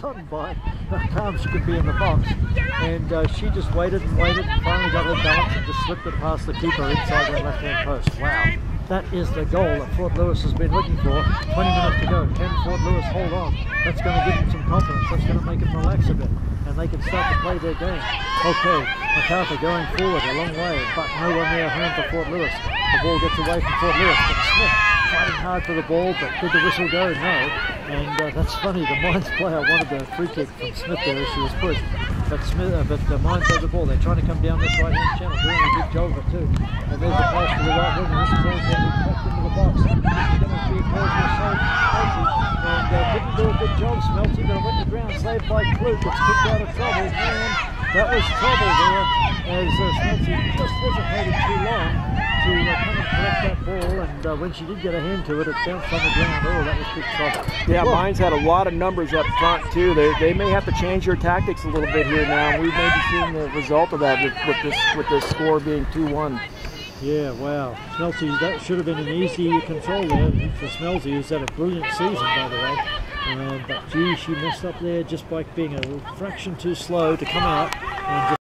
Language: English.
stunned by how calm she could be in the box. And she just waited and waited and finally got her balance and just slipped it past the keeper inside the left-hand post. Wow. That is the goal that Fort Lewis has been looking for. 20 minutes to go. Can Fort Lewis hold on? That's going to give them some confidence. That's going to make them relax a bit. And they can start to play their game. Okay, MacArthur going forward a long way, but no one there home for Fort Lewis. The ball gets away from Fort Lewis, but Smith fighting hard for the ball, but did the whistle go? No. And that's funny, the Mines player wanted the free kick from Smith there as she was pushed. But the Mines had the ball. They're trying to come down this right-hand channel, doing a good job of it too. And there's the pass to the right wing, and this ball's going to be popped into the box. This is going to be called for Smelty, and didn't do a good job, Smelty, but it went to ground, saved by Clute. It's kicked out of trouble, and that was trouble there, as Smelty just hesitated too long to come and collect that ball, and when she did get a hand to it, it bounced on the ground. Oh, that was big trouble. Yeah, Mines had a lot of numbers up front too. They may have to change their tactics a little bit here now. We may be seeing the result of that with this score being 2-1. Yeah, wow. Smelty, that should have been an easy control there for Smelty, who's had a brilliant season, by the way. But gee, she messed up there just by being a fraction too slow to come out and just